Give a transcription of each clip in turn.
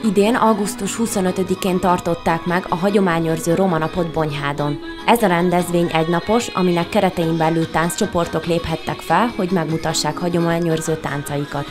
Idén augusztus 25-én tartották meg a hagyományőrző Roma napot Bonyhádon. Ez a rendezvény egynapos, aminek keretein belül tánccsoportok léphettek fel, hogy megmutassák hagyományőrző táncaikat.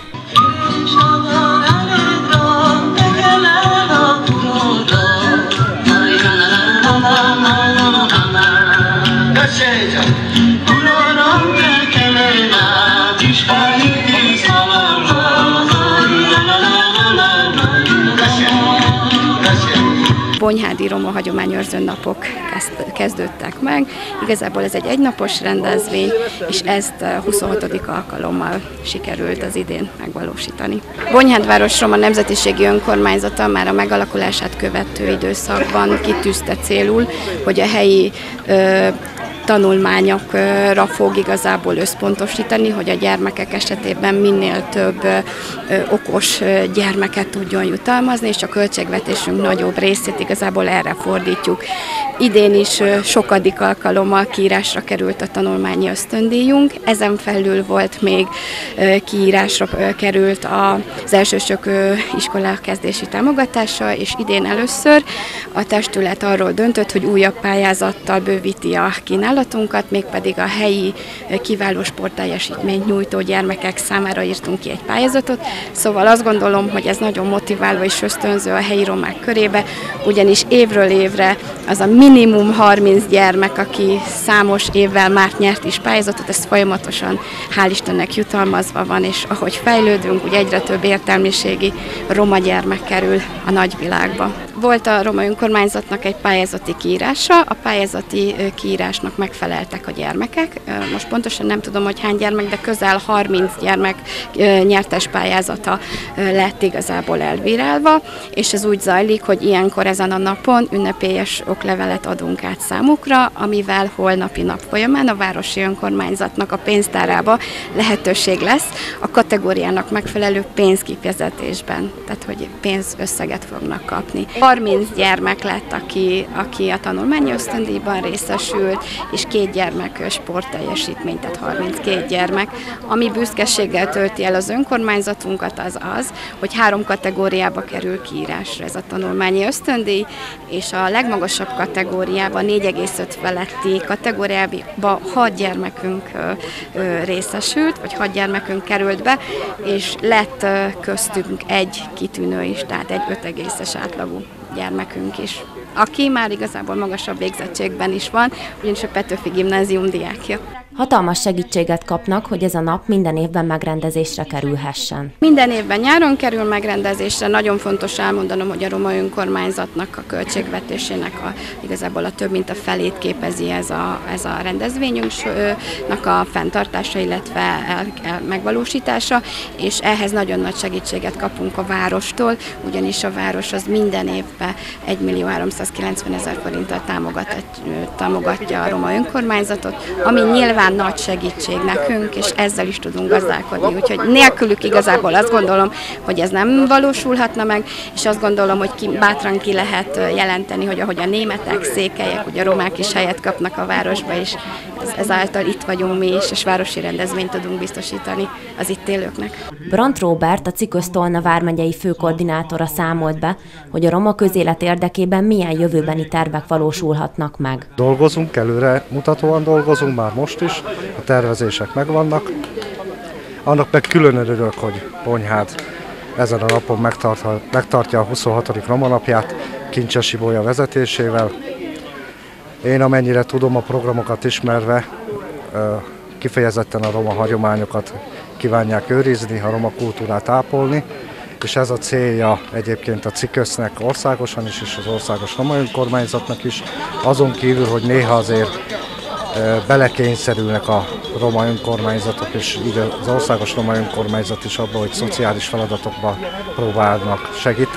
Bonyhádi Roma hagyományőrző napok kezdődtek meg. Igazából ez egy egynapos rendezvény, és ezt 26. alkalommal sikerült az idén megvalósítani. Bonyhád város Roma nemzetiségi önkormányzata már a megalakulását követő időszakban kitűzte célul, hogy a helyi tanulmányokra fog igazából összpontosítani, hogy a gyermekek esetében minél több okos gyermeket tudjon jutalmazni, és a költségvetésünk nagyobb részét igazából erre fordítjuk. Idén is sokadik alkalommal kiírásra került a tanulmányi ösztöndíjunk, ezen felül volt még kiírásra került az elsősök iskolakezdési támogatása, és idén először a testület arról döntött, hogy újabb pályázattal bővíti a kínálatunkat, mégpedig a helyi kiváló sportteljesítményt nyújtó gyermekek számára írtunk ki egy pályázatot, szóval azt gondolom, hogy ez nagyon motiváló és ösztönző a helyi romák körébe, ugyanis évről évre az a minimum 30 gyermek, aki számos évvel már nyert is pályázatot, ez folyamatosan hál' Istennek jutalmazva van, és ahogy fejlődünk, úgy egyre több értelmiségi roma gyermek kerül a nagyvilágba. Volt a Roma önkormányzatnak egy pályázati kiírása, a pályázati kiírásnak megfeleltek a gyermekek. Most pontosan nem tudom, hogy hány gyermek, de közel 30 gyermek nyertes pályázata lett igazából elbírálva, és ez úgy zajlik, hogy ilyenkor ezen a napon ünnepélyes oklevelet adunk át számukra, amivel holnapi nap folyamán a városi önkormányzatnak a pénztárába lehetőség lesz a kategóriának megfelelő pénzkifizetésben, tehát hogy pénzösszeget fognak kapni. 30 gyermek lett, aki a tanulmányi ösztöndíjban részesült, és 2 gyermek sportteljesítmény, tehát 32 gyermek. Ami büszkeséggel tölti el az önkormányzatunkat, az, hogy 3 kategóriába kerül kiírásra ez a tanulmányi ösztöndíj, és a legmagasabb kategóriában, 4,5 feletti kategóriában 6 gyermekünk részesült, vagy 6 gyermekünk került be, és lett köztünk egy kitűnő is, tehát egy 5,5-es átlagú gyermekünk is, aki már igazából magasabb végzettségben is van, ugyanis a Petőfi Gimnázium diákja. Hatalmas segítséget kapnak, hogy ez a nap minden évben megrendezésre kerülhessen. Minden évben nyáron kerül megrendezésre. Nagyon fontos elmondanom, hogy a Roma önkormányzatnak a költségvetésének igazából a több mint a felét képezi ez a rendezvényünknek a fenntartása, illetve megvalósítása, és ehhez nagyon nagy segítséget kapunk a várostól, ugyanis a város az minden évben 1.390.000 forinttal támogatja a Roma önkormányzatot, ami nyilván nagy segítség nekünk, és ezzel is tudunk gazdálkodni. Úgyhogy nélkülük igazából azt gondolom, hogy ez nem valósulhatna meg, és azt gondolom, hogy bátran ki lehet jelenteni, hogy ahogy a németek, székelyek, ugye a romák is helyet kapnak a városba, és ezáltal itt vagyunk mi is, és városi rendezvényt tudunk biztosítani az itt élőknek. Brandt Róbert, a Cikösztolna vármegyei főkoordinátora számolt be, hogy a roma közélet érdekében milyen jövőbeni tervek valósulhatnak meg. Dolgozunk, előre mutatóan dolgozunk, már most is, a tervezések megvannak. Annak meg külön örülök, hogy Bonyhád ezen a napon megtartja a 26. Roma napját Kincses Ibolya vezetésével. Én amennyire tudom, a programokat ismerve kifejezetten a roma hagyományokat kívánják őrizni, a roma kultúrát ápolni, és ez a célja egyébként a Cikösznek országosan is, és az országos roma önkormányzatnak is. Azon kívül, hogy néha azért belekényszerülnek a roma önkormányzatok, és így az országos roma önkormányzat is abban, hogy szociális feladatokban próbálnak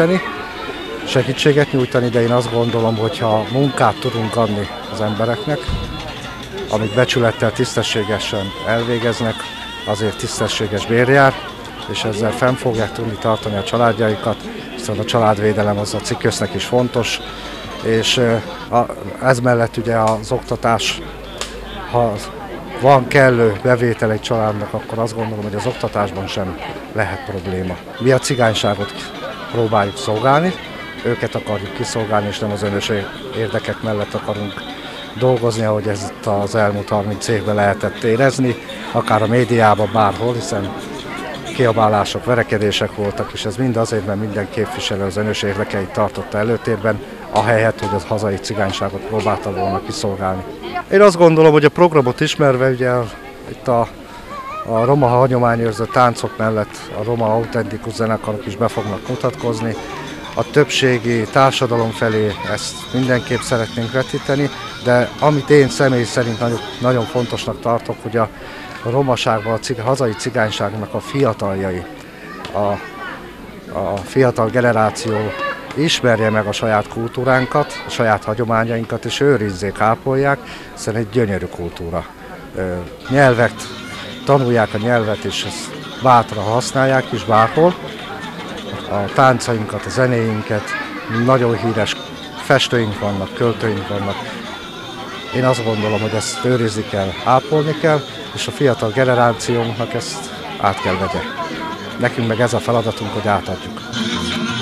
segítséget nyújtani, de én azt gondolom, hogy ha munkát tudunk adni az embereknek, amit becsülettel, tisztességesen elvégeznek, azért tisztességes bér jár, és ezzel fenn fogják tudni tartani a családjaikat, hiszen a családvédelem az a Cikösznek is fontos, és ez mellett ugye az oktatás, ha van kellő bevétel egy családnak, akkor azt gondolom, hogy az oktatásban sem lehet probléma. Mi a cigányságot próbáljuk szolgálni, őket akarjuk kiszolgálni, és nem az önös érdekek mellett akarunk dolgozni, ahogy ez az elmúlt 30 évben lehetett érezni, akár a médiában, bárhol, hiszen kiabálások, verekedések voltak, és ez mind azért, mert minden képviselő az önös érdekeit tartotta előtérben, ahelyett, hogy az hazai cigányságot próbálta volna kiszolgálni. Én azt gondolom, hogy a programot ismerve, ugye itt a roma hagyományőrző táncok mellett a roma autentikus zenekarok is be fognak mutatkozni. A többségi társadalom felé ezt mindenképp szeretnénk vetíteni, de amit én személy szerint nagyon fontosnak tartok, hogy a romaságban, a hazai cigányságnak a fiataljai, a fiatal generáció ismerje meg a saját kultúránkat, a saját hagyományainkat, és őrizzék, ápolják, hiszen egy gyönyörű kultúra. Tanulják a nyelvet, és ezt bátran használják is bárhol. A táncainkat, a zenéinket, nagyon híres festőink vannak, költőink vannak. Én azt gondolom, hogy ezt őrizni kell, ápolni kell, és a fiatal generációnknak ezt át kell vegye. Nekünk meg ez a feladatunk, hogy átadjuk.